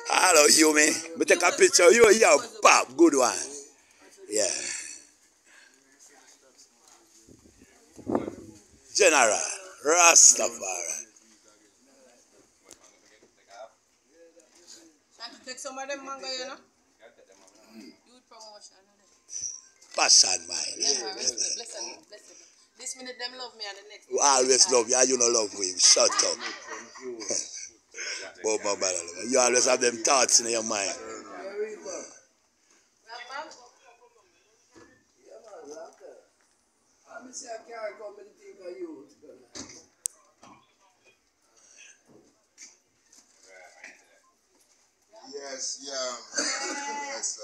Hello, you me. Me take a picture. You pop. Good one. Yeah. General Rastafari. Take some of them mango, you know? Youth promotion. Passion, man. Yeah, bless them. This minute them love me and the next. You always love me and you don't love me. Shut up. But my brother, you always have them thoughts in your mind. Yes, yeah. Yes,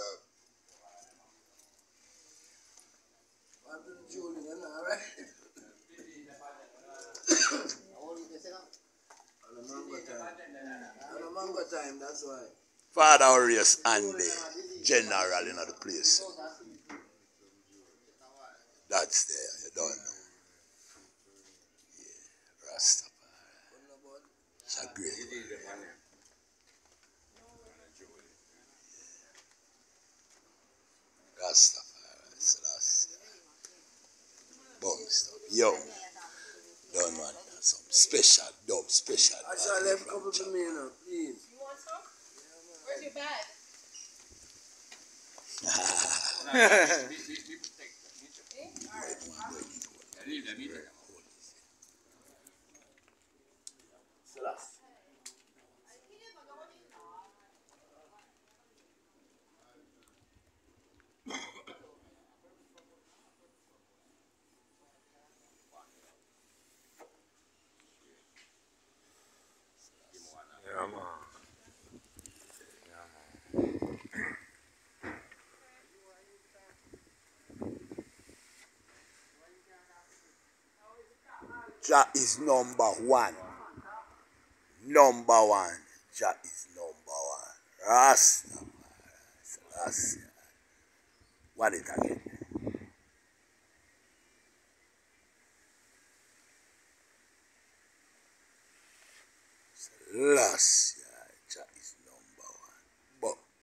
Mango time, that's why. Father Orius and the general in the place. That's there, you don't know. Yeah, Rastafari. It's a great one. Rastafari, Selassie. Bomb stuff. Yo, done man. Some special, dub, special. I shall left a couple for me, you know, please. You want some? Where's your bag? Yeah, man. Jah is number one. Number one. Jah is number one. Rastafari. Selassie. What it again? Selassie. Jah is